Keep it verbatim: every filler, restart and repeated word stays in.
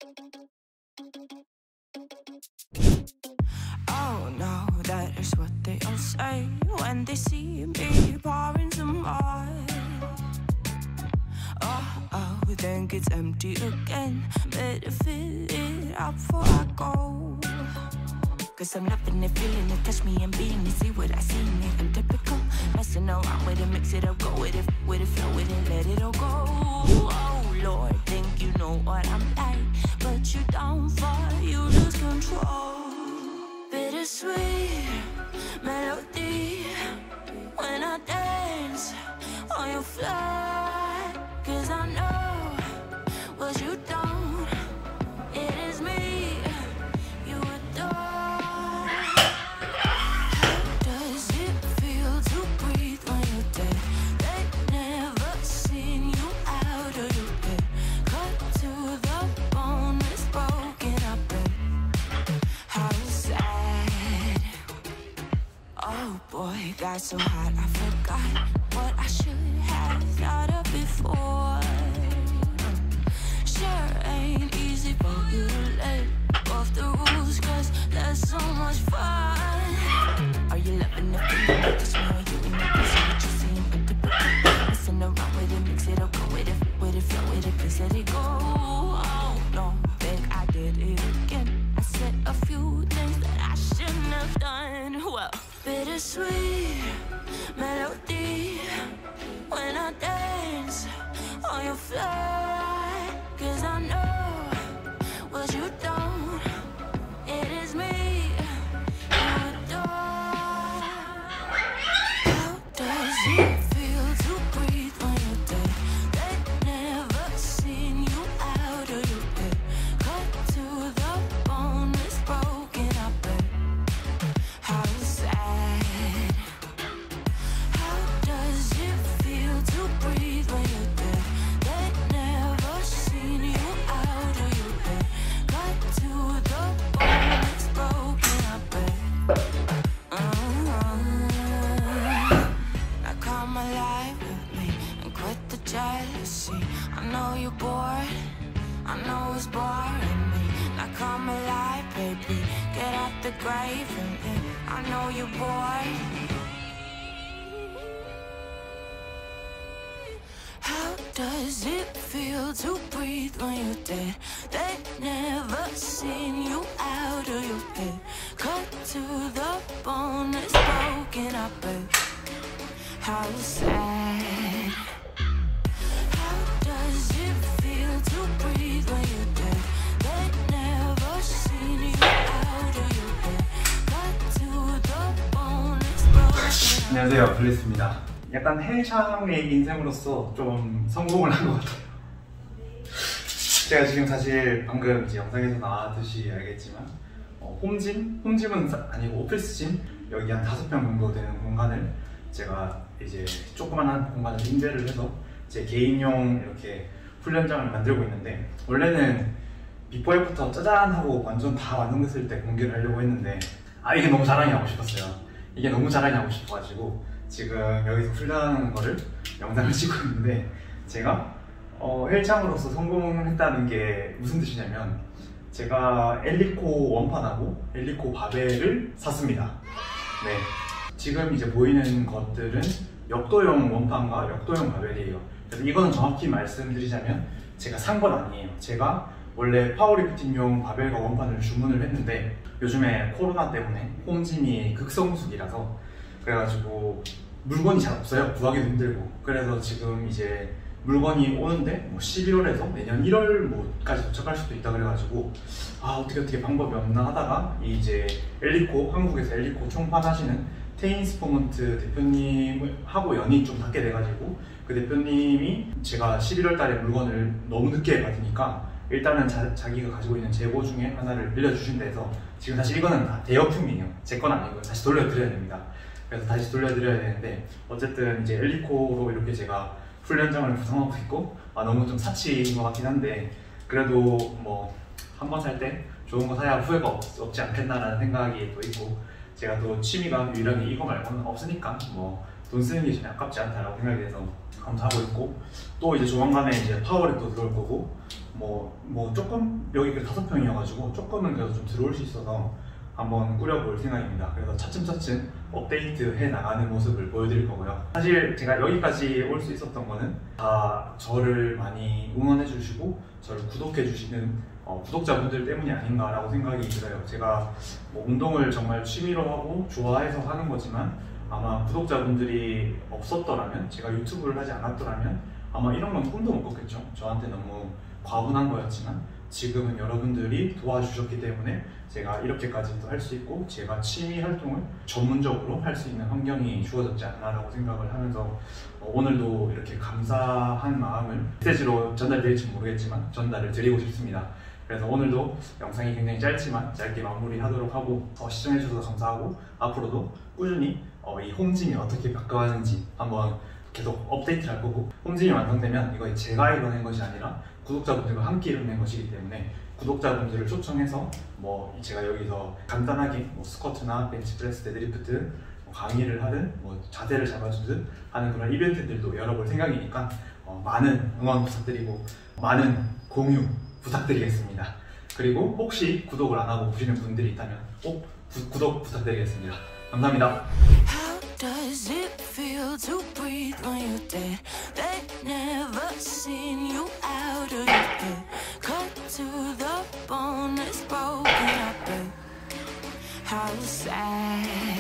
Oh no, that is what they all say when they see me pouring some more. Oh, oh, think it's empty again. Better fill it up before I go. Cause I'm loving it, feeling it, touch me and being it. See what I see in it, I'm typical. Messing around with it, mix it up, go with it, with it, flow with it, let it all go. Oh Lord, think you know what I'm like, but you don't fall, you lose control. Bittersweet melody when I dance on your fly. Cause I know what you don't, it is me you adore. How does it feel to breathe when you're dead? They never seen you out of your bed. Cut to the bone, it's broken up and how sad. Oh boy, got so hot I forgot what I should have thought of before. Sure ain't easy for you to let off the rules, cause there's so much fun. Are you loving the feeling of the smell? You in the piece of what you see in the book. Listen around with it, mix it up, go with it, with it, flow with it, please let it go. Oh no, think I did it again. I said a few things that I shouldn't have done. Well, bittersweet melody when I dance on your fly. Cause I know what you don't, it is me you adore. How does it feel to breathe when you're dead? They never seen you out of your bed. Cut to the bone, it's broken up and how sad. How does it feel to breathe when you're dead? They never seen you out of your bed. Cut to the bone, it's broken up and uh-huh. Now come alive with me and quit the jealousy. I know you're bored, I know it's boring me. Now come alive, baby, get out the grave and yeah, I know you're bored. How does it feel to breathe when you're dead? They never seen you out of your bed. Cut to the bone, it's broken up and how sad. How does it feel to breathe when you're dead? They never seen you out of your bed. Cut to the bone, it's broken up. 안녕하세요, 블리스입니다. 약간 해상의 인생으로서 좀 성공을 한 것 같아요. 제가 지금 사실 방금 이제 영상에서 나왔듯이 알겠지만 어, 홈짐? 홈짐은 아니고 오피스짐? 여기 한 다섯 평 정도 되는 공간을 제가 이제 조그만한 공간을 임대를 해서 제 개인용 이렇게 훈련장을 만들고 있는데, 원래는 비포 애프터 짜잔 하고 완전 다 완성됐을 때 공개를 하려고 했는데 아 이게 너무 자랑이 하고 싶었어요. 이게 너무 자랑이 하고 싶어가지고 지금 여기서 훈련하는 거를 영상을 찍고 있는데, 제가 어, 헬창으로서 성공을 했다는 게 무슨 뜻이냐면 제가 엘리코 원판하고 엘리코 바벨을 샀습니다. 네, 지금 이제 보이는 것들은 역도용 원판과 역도용 바벨이에요. 그래서 이거는 정확히 말씀드리자면 제가 산 건 아니에요. 제가 원래 파워리프팅용 바벨과 원판을 주문을 했는데 요즘에 코로나 때문에 홈짐이 극성수기라서 그래가지고 물건이 잘 없어요. 구하기도 힘들고. 그래서 지금 이제 물건이 오는데 뭐 십일월에서 내년 일월까지 도착할 수도 있다 그래가지고 아 어떻게 어떻게 방법이 없나 하다가 이제 엘리코, 한국에서 엘리코 총판 하시는 테인스포먼트 대표님하고 연이 좀 닿게 돼가지고 그 대표님이 제가 십일월 달에 물건을 너무 늦게 받으니까 일단은 자, 자기가 가지고 있는 재고 중에 하나를 빌려주신다 해서 지금 사실 이거는 다 대여품이에요. 제 건 아니고요. 다시 돌려드려야 됩니다. 그래서 다시 돌려드려야 되는데 어쨌든 이제 엘리코로 이렇게 제가 훈련장을 구성하고 있고 아 너무 좀 사치인 것 같긴 한데 그래도 뭐 한 번 살 때 좋은 거 사야 후회가 없, 없지 않겠나라는 생각이 또 있고, 제가 또 취미가 유일하게 이거 말고는 없으니까 뭐 돈 쓰는 게 전혀 아깝지 않다라고 생각이 돼서 감사하고 있고, 또 이제 조만간에 이제 파워랩도 들어올 거고, 뭐, 뭐 조금 여기 그 다섯 평이어가지고 조금은 그래도 좀 들어올 수 있어서 한번 꾸려볼 생각입니다. 그래서 차츰차츰 업데이트 해 나가는 모습을 보여드릴 거고요. 사실 제가 여기까지 올 수 있었던 거는 다 저를 많이 응원해 주시고 저를 구독해 주시는 어, 구독자분들 때문이 아닌가라고 생각이 들어요. 제가 뭐 운동을 정말 취미로 하고 좋아해서 하는 거지만 아마 구독자분들이 없었더라면, 제가 유튜브를 하지 않았더라면 아마 이런 건 꿈도 못 꿨겠죠. 저한테 너무 과분한 거였지만 지금은 여러분들이 도와주셨기 때문에 제가 이렇게까지도 할 수 있고 제가 취미 활동을 전문적으로 할 수 있는 환경이 주어졌지 않나라고 생각을 하면서 어, 오늘도 이렇게 감사한 마음을 메시지로 전달될지 모르겠지만 전달을 드리고 싶습니다. 그래서 오늘도 영상이 굉장히 짧지만 짧게 마무리하도록 하고, 어, 시청해주셔서 감사하고 앞으로도 꾸준히 어, 이 홈짐이 어떻게 바꿔가는지 한번 계속 업데이트를 할 거고, 홈짐이 완성되면 이거 제가 이뤄낸 것이 아니라 구독자분들과 함께 이뤄낸 것이기 때문에 구독자분들을 초청해서 뭐 제가 여기서 간단하게 뭐 스쿼트나 벤치프레스, 데드리프트 뭐 강의를 하든 뭐 자세를 잡아주든 하는 그런 이벤트들도 열어볼 생각이니까 어, 많은 응원 부탁드리고 많은 공유 부탁드리겠습니다. 그리고 혹시 구독을 안 하고 보시는 분들이 있다면 꼭 구, 구독 부탁드리겠습니다. 감사합니다. How does it feel to breathe when you're dead? They never seen you out of your bed. Cut to the bone, it's broken up. How sad.